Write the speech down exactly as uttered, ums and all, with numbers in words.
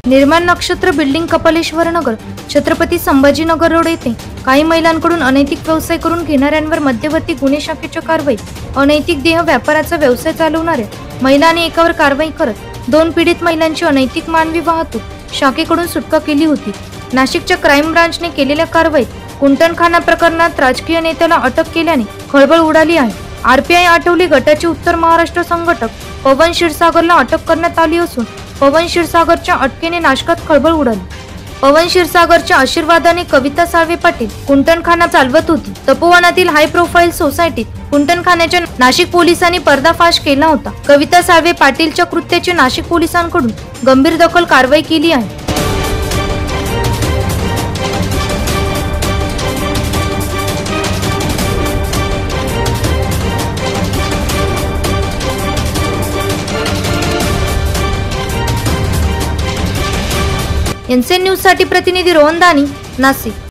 निर्माण Nakshatra building Kapaleshwar Nagar Chhatrapati Sambhajinagar road येथे काही महिलांकडून अनैतिक व्यवसाय करून घेणाऱ्यांवर मध्यवर्ती गुन्हे शाखेच्या कारवाईत अनैतिक देह व्यापाराचा व्यवसाय चालवणाऱ्या महिलांनी एकावर कारवाई करत दोन पीडित महिलांची अनैतिक मानवी वाहतूक शाखेकडून सुटका केली होती। नाशिकच्या क्राईम ब्रांचने केलेल्या कारवाईत कुंटणखाना प्रकरणात राजकीय नेत्याला अटक केल्याने खळबळ उडाली आहे। आरपीआय आठवले गटाचे उत्तर महाराष्ट्र संघटक पवन क्षीरसागरला अटक करण्यात आली असून पवन क्षीरसागरच्या अटकेने नाशकात खळबळ उडाली। पवन क्षीरसागरच्या आशीर्वादाने कविता साळवे पाटील कुंटणखाना चालवत होती। तपोवनातील हाय प्रोफाईल सोसायटीत कुंटणखान्याच्या नाशिक पोलिसांनी पर्दाफाश केला होता। कविता साळवे पाटीलच्या कृत्याची नाशिक पोलिसांकडून गंभीर दखल कारवाई केली आहे। एनसीएन न्यूज साठी प्रतिनिधी रोहन दानी, नाशिक।